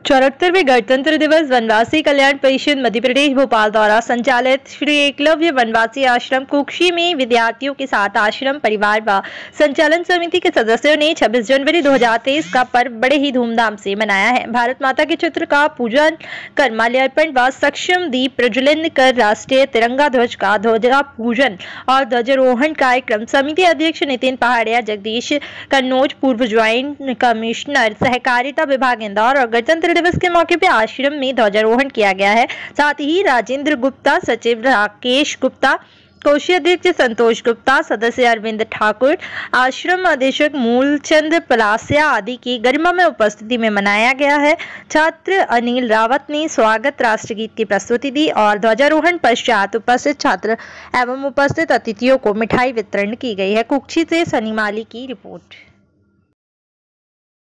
74वें गणतंत्र दिवस वनवासी कल्याण परिषद मध्य प्रदेश भोपाल द्वारा संचालित श्री एकलव्य वनवासी आश्रम कुक्षी में विद्यार्थियों के साथ आश्रम परिवार व संचालन समिति के सदस्यों ने 26 जनवरी 2023 का पर्व बड़े ही धूमधाम से मनाया है। भारत माता के चित्र का पूजन कर माल्यार्पण व सक्षम दीप प्रज्वलन कर राष्ट्रीय तिरंगा ध्वज का ध्वजा पूजन और ध्वजारोहण कार्यक्रम समिति अध्यक्ष नितिन पहाड़िया, जगदीश कन्नौज, पूर्व ज्वाइंट कमिश्नर सहकारिता विभाग इंदौर और गणतंत्र दिवस के मौके पर आश्रम में ध्वजारोहण किया गया है। साथ ही राजेंद्र गुप्ता, सचिव राकेश गुप्ता, कोषाध्यक्ष संतोष गुप्ता, सदस्य अरविंद ठाकुर, आश्रम अधीक्षक मूलचंद पलासिया आदि की गरिमा में उपस्थिति में मनाया गया है। छात्र अनिल रावत ने स्वागत राष्ट्रगीत की प्रस्तुति दी और ध्वजारोहण पश्चात उपस्थित छात्र एवं उपस्थित अतिथियों को मिठाई वितरण की गई है। कुक्षी से सनी माली की रिपोर्ट।